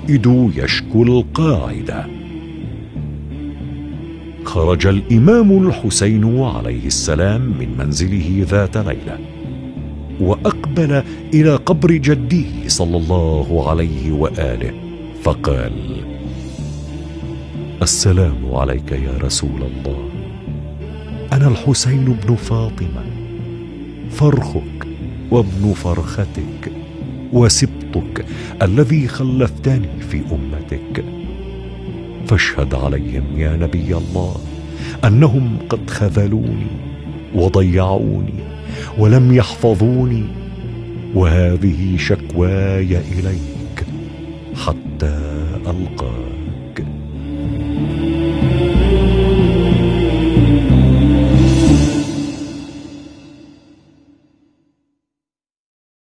القائد يشكو القاعدة. خرج الإمام الحسين عليه السلام من منزله ذات ليلة، وأقبل إلى قبر جده صلى الله عليه وآله، فقال: السلام عليك يا رسول الله، أنا الحسين بن فاطمة، فرخك وابن فرختك وسبطك الذي خلفتني في أمتك، فاشهد عليهم يا نبي الله أنهم قد خذلوني وضيعوني ولم يحفظوني، وهذه شكواي إليك حتى ألقاك.